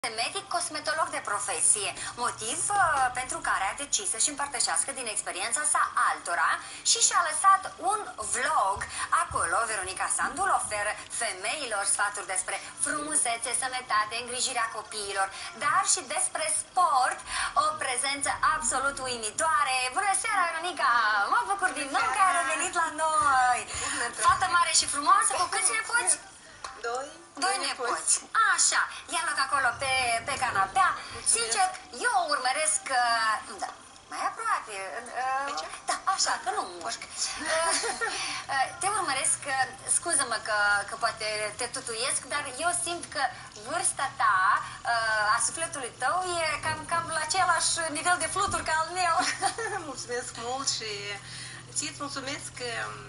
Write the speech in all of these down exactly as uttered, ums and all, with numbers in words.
Medic cosmetolog de profesie, motiv uh, pentru care a decis să-și împărtășească din experiența sa altora și și-a lăsat un vlog. Acolo, Veronica Sandul oferă femeilor sfaturi despre frumusețe, sănătate, îngrijirea copiilor, dar și despre sport, o prezență absolut uimitoare. Bună seara, Veronica! Mă bucur din nou că ai revenit la noi! Fată mare și frumoasă, cu câți nepoți? Doi. Doi nepoți. Așa, ia loc acolo pe, pe canapea. Sincer, eu o urmăresc... Uh, da, mai aproape. Uh, da, așa, că nu mușc. Uh, uh, te urmăresc, uh, scuză-mă că, că poate te tutuiesc, dar eu simt că vârsta ta, uh, a sufletului tău, e cam, cam la același nivel de fluturi ca al meu. Mulțumesc mult și ție-ți mulțumesc că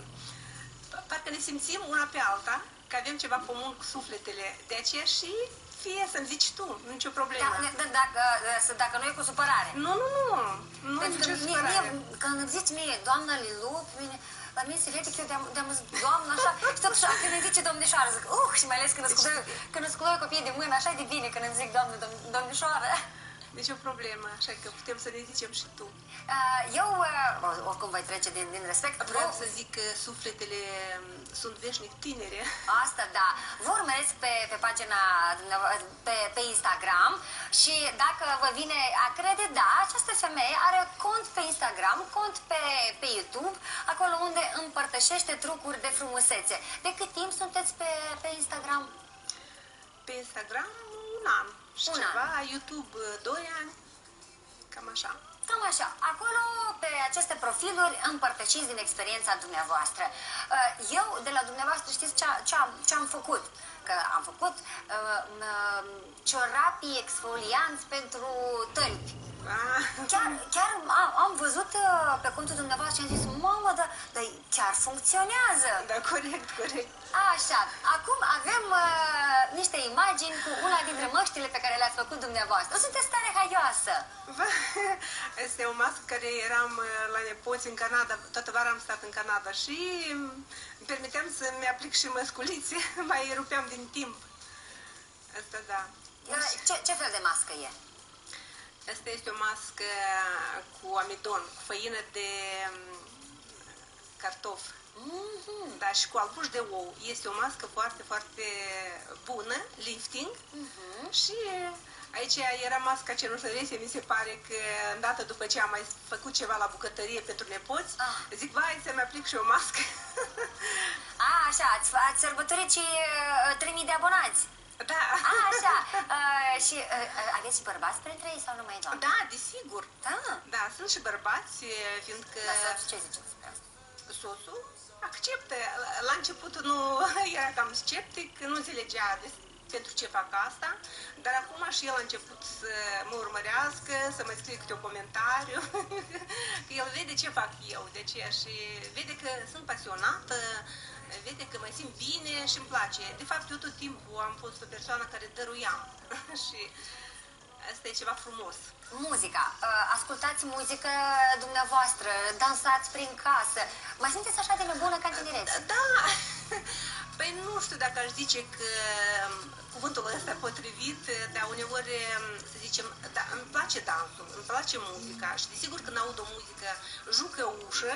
parcă ne simțim una pe alta, că avem ceva comun cu sufletele. De aceea și fie să-mi zici tu, nicio problemă. Da, da, dacă, dacă nu e cu supărare. Nu, nu, nu. Nu e Pentru nicio că mie, supărare. mie, când îmi zici mie, doamna Lilu, mine, la mine se vede că eu de-am de zis doamnă așa, și totuși când îmi zice domnișoară, zic, uh, și mai ales când îți cu doi, când îți cu doi copii de mână, așa e de bine când îmi zic doamnă, dom, domnișoară. Nici o problemă, așa că putem să ne zicem și tu. Eu, oricum voi trece din, din respect. Vreau să zic că sufletele sunt veșnic tinere. Asta, da. Vă urmăresc pe, pe pagina pe, pe Instagram și dacă vă vine a crede, da, această femeie are cont pe Instagram, cont pe, pe YouTube, acolo unde împărtășește trucuri de frumusețe. De cât timp sunteți pe, pe Instagram? Pe Instagram un an. Și Un ceva, an. YouTube doi ani, cam așa. Cam așa. Acolo, pe aceste profiluri, împărtășiți din experiența dumneavoastră. Eu, de la dumneavoastră, știți ce, ce, am, ce am făcut? Că am făcut uh, ciorapii exfolianți pentru tălpi. Ah. Chiar, chiar am, am văzut uh, pe contul dumneavoastră și am zis, mamă, dar, dar chiar funcționează. Da, corect, corect. Așa, acum avem uh, niște imagini cu una dintre măștile pe care le-ați făcut dumneavoastră. Sunteți tare haioasă! Este o mască care eram la nepoți în Canada, toată vara am stat în Canada și îmi permiteam să-mi aplic și măsculițe, mai rupeam din timp. Asta da. Ce, ce fel de mască e? Asta este o mască cu amidon, cu făină de cartof. Mm-hmm. Da, și cu albuș de ou. Este o mască foarte, foarte bună, lifting. Mm-hmm. Și aici era masca cenușărese, mi se pare că îndată după ce am mai făcut ceva la bucătărie pentru nepoți, ah. zic, vai, să-mi aplic și o mască. A, așa, ați, ați sărbătorit și uh, trei mii de abonați. Da. A, așa. Uh, și uh, aveți și bărbați printre ei sau numai doamne? Da, desigur. Da? Da, sunt și bărbați, fiindcă... Dar soțul ce ziceți despre asta? Soțul acceptă. La început nu era cam sceptic, nu înțelegea pentru ce fac asta, dar acum și el a început să mă urmărească, să mă scrie câte un comentariu, că el vede ce fac eu, de aceea și vede că sunt pasionată, vede că mă simt bine și îmi place. De fapt, eu tot timpul am fost o persoană care dăruiam și asta e ceva frumos. Muzica. Ascultați muzică dumneavoastră, dansați prin casă. Mai sunteți așa de nebună ca tinerețe? Da! Păi nu știu dacă aș zice că cuvântul ăsta potrivit, dar uneori, să zicem, da, îmi place dansul, îmi place muzica și desigur când aud o muzică jucă ușă,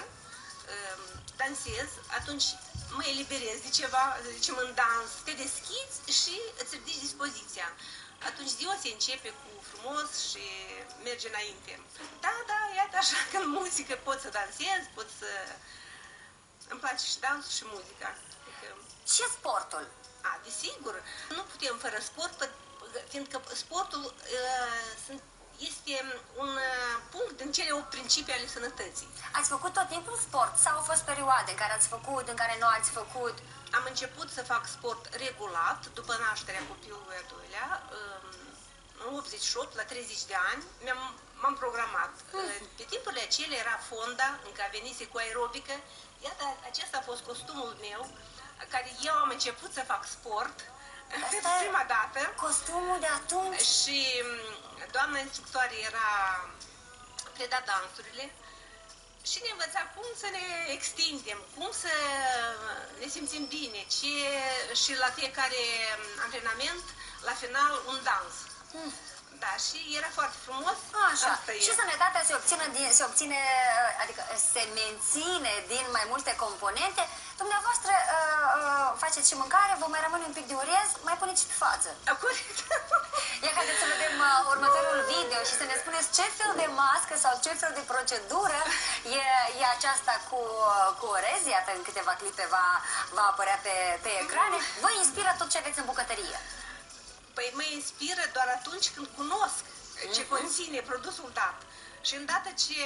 dansez, atunci mă eliberez de ceva, să zicem, în dans, te deschizi și îți ridici dispoziția. Atunci ziua se începe cu frumos și merge înainte. Da, da, iată așa că în muzică pot să dansez, pot să... Îmi place și dansul și muzica. Adică... Și sportul? A, desigur. Nu putem fără sport, fiindcă sportul uh, este un uh, punct din cele opt principii ale sănătății. Ați făcut tot timpul sport sau au fost perioade în care ați făcut, în care nu ați făcut? Am început să fac sport regulat după nașterea copilului al doilea, în optzeci și opt, la treizeci de ani, m-am programat. Mm. Pe timpurile acelea era fonda, încă venise cu aerobică. Iată, acesta a fost costumul meu, care eu am început să fac sport pentru prima dată. Costumul de atunci? Și doamna instructoare era preda dansurile și ne învăța cum să ne extindem, cum să ne simțim bine, ce, și la fiecare antrenament, la final, un dans. Mm. Da, și era foarte frumos. Așa. Asta Și e. sănătatea se obține, din, se obține, adică se menține din mai multe componente. Dumneavoastră uh, uh, faceți și mâncare, vă mai rămâne un pic de orez, mai puneți și pe față. Corect. Ia haideți să vedem uh, următorul video și să ne spuneți ce fel de mască sau ce fel de procedură e, e aceasta cu, uh, cu orez. Iată, în câteva clipe va, va apărea pe, pe ecrane. Vă inspiră tot ce aveți în bucătărie? Păi mă inspiră doar atunci când cunosc ce Mhm. conține produsul dat. Și îndată ce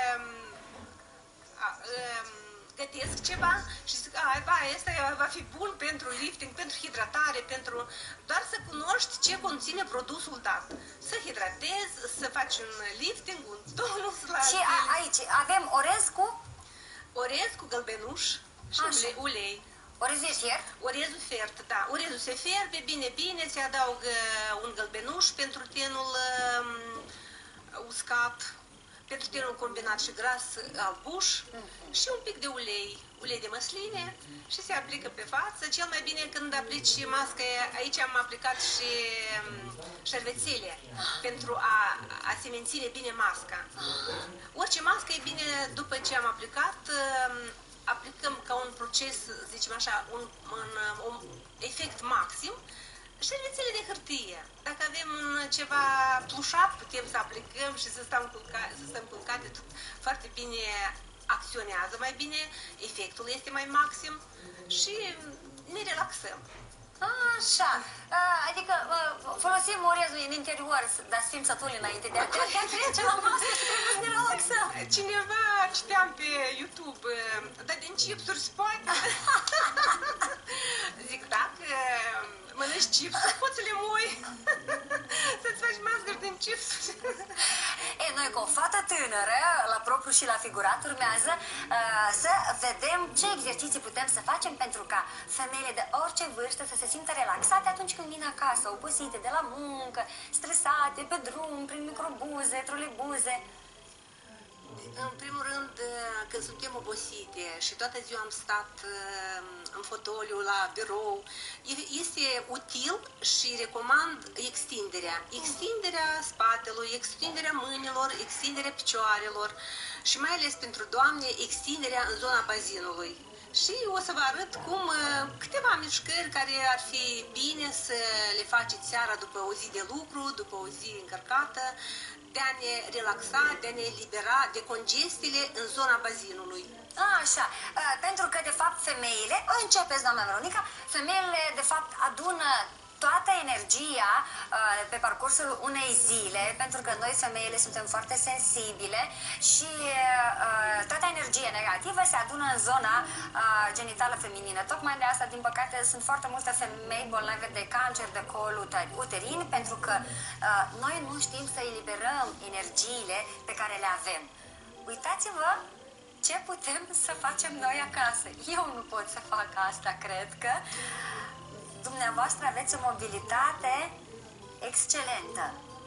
a, um, gătesc ceva și zic, a, ba, asta va fi bun pentru lifting, pentru hidratare, pentru... Doar să cunoști ce conține produsul dat. Să hidratezi, să faci un lifting, un tonus la Și piele. a, aici avem orez cu Orez cu gălbenuș și Așa. ulei. ulei. orezul e fiert. Orezul fiert, da. Orezul se fierbe bine, bine, se adaugă un gălbenuș pentru tenul um, uscat, pentru tenul combinat și gras albuș Mhm. și un pic de ulei, ulei de măsline și se aplică pe față. Cel mai bine când aplici masca, aici am aplicat și um, șervețele pentru a, a se menține bine masca. Orice mască e bine după ce am aplicat, um, aplicăm ca un proces, zicem așa, un, un, un efect maxim, șervețele de hârtie. Dacă avem un ceva plușat, putem să aplicăm și să stăm culcate, să stăm culcate, tot foarte bine acționează mai bine, efectul este mai maxim și ne relaxăm. Așa, A, adică uh, folosim orezul în interior, dar să fim sătuli înainte de a de a trece la masă și trebuie să ne relaxăm. Cineva citeam pe YouTube, dar din chipsuri se poate? Zic, dacă mănânci chipsuri, poți să le moi, să-ți faci mascări din chipsuri. E, noi cu o fată tânără, la propriu și la figurat, urmează uh, să vedem ce exerciții putem să facem pentru ca femeile de orice vârstă să se simtă relaxate atunci când vin acasă, obosite de la muncă, stresate, pe drum, prin microbuze, trolebuze. În primul rând, când suntem obosite și toată ziua am stat în fotoliu la birou, este util și recomand extinderea. Extinderea spatelui, extinderea mâinilor, extinderea picioarelor și mai ales pentru doamne, extinderea în zona bazinului. Și o să vă arăt cum câteva mișcări care ar fi bine să le faceți seara după o zi de lucru, după o zi încărcată, de a ne relaxa, de a ne elibera de congestiile în zona bazinului. Așa, uh, pentru că de fapt femeile, începeți doamna Veronica, femeile de fapt adună toată energia uh, pe parcursul unei zile, pentru că noi femeile suntem foarte sensibile și uh, toată energia negativă se adună în zona uh, genitală feminină. Tocmai de asta, din păcate, sunt foarte multe femei bolnave de cancer de col uterin, pentru că uh, noi nu știm să eliberăm energiile pe care le avem. Uitați-vă ce putem să facem noi acasă. Eu nu pot să fac asta, cred că dumneavoastră aveți o mobilitate excelentă.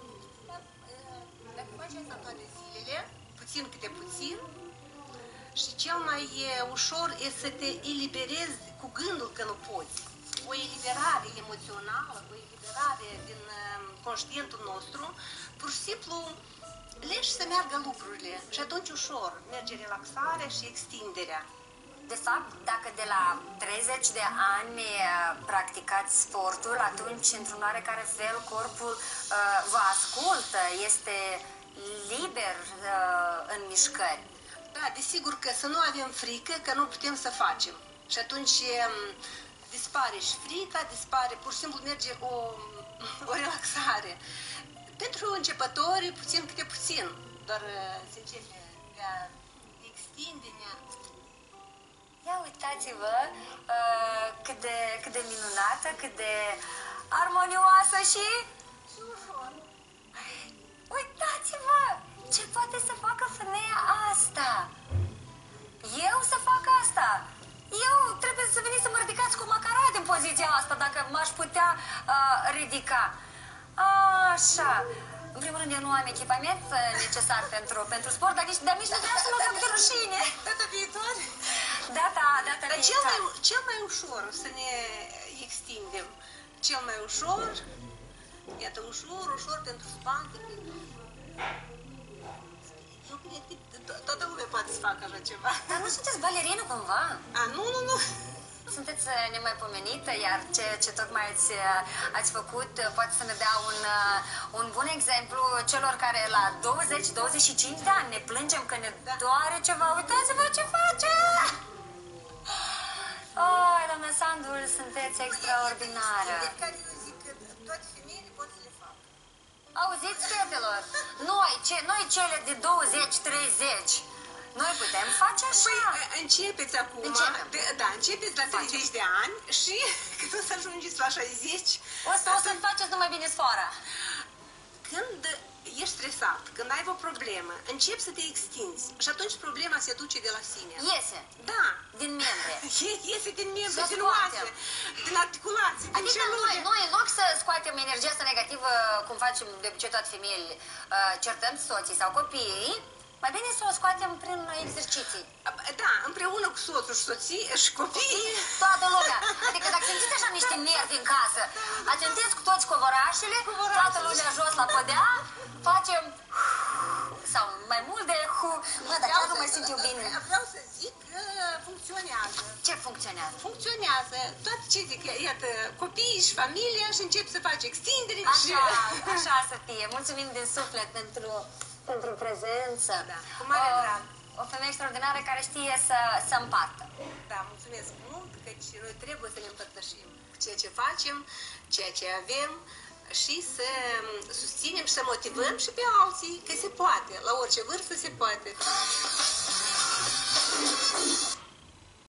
Dacă faci asta toate zilele, puțin câte puțin, și cel mai ușor e să te eliberezi cu gândul că nu poți. O eliberare emoțională, o eliberare din conștientul nostru, pur și simplu leși să meargă lucrurile și atunci ușor merge relaxarea și extinderea. De fapt, dacă de la treizeci de ani practicați sportul, atunci, într-un oarecare fel, corpul uh, vă ascultă, este liber uh, în mișcări. Da, desigur că să nu avem frică, că nu putem să facem. Și atunci um, dispare și frica, dispare, pur și simplu merge o, o relaxare. Pentru începători, puțin câte puțin, doar se începe de a extinde. Ia uitați-vă uh, cât, de, cât de minunată, cât de armonioasă și... Și ușor. Uitați-vă ce poate să facă femeia asta. Eu să fac asta. Eu trebuie să veniți să mă ridicați cu macarat în poziția asta, dacă m-aș putea uh, ridica. Așa. În primul rând, eu nu am echipament necesar pentru, pentru sport, dar nici, dar nici nu vreau să mă fac de rușine. Data viitoare? Data, data Dar viitoare. cel mai, cel mai ușor să ne extindem, cel mai ușor Iată, ușor, ușor pentru spate. Eu cred că to- toată lumea poate să facă așa ceva. Dar nu sunteți balerină cumva? A, nu, nu, nu. Sunteți uh, nemaipomenită, iar ceea ce tocmai ați, uh, ați făcut uh, poate să ne dea un, uh, un bun exemplu celor care la douăzeci douăzeci și cinci de ani ne plângem că ne doare ceva. Uitați-vă ce face! Oh, doamna Sandul, sunteți extraordinară! De care eu zic că toate femeile pot să le facă. Auziți, fetelor? Noi, ce, noi cele de douăzeci treizeci, noi putem face așa? Păi, începeți acum, Începem. de, da, începeți la treizeci de ani și când o să ajungeți la șaizeci, O să, o să-mi faceți numai bine sfoara. când ești stresat, când ai o problemă, începi să te extinzi și atunci problema se duce de la sine. Iese Da. din membre. Ie- Iese din membri, Să din scoatem. oase, din articulații, din Adică celule. noi, noi, în loc să scoatem energia asta negativă, cum facem de obicei toate femeile, uh, certăm soții sau copiii, mai bine să o scoatem prin exerciții. Da, împreună cu soțul și soții și copiii. Toată lumea. Adică dacă simțiți așa niște nervi în casă, atenteți cu toți covorașele, toată lumea jos la podea, facem sau mai mult de hu, mă, dar chiar nu mai simt eu bine. Vreau să zic că funcționează. Ce funcționează? Funcționează. Toate ce zic, iată, copiii și familia și încep să faci extindere și... Așa, așa să fie. Mulțumim din suflet pentru, pentru prezență. Da, cu mare O- drag. O femeie extraordinară care știe să, să împartă. Da, mulțumesc mult, căci noi trebuie să ne împărtășim ceea ce facem, ceea ce avem și să susținem și să motivăm și pe alții că se poate, la orice vârstă se poate.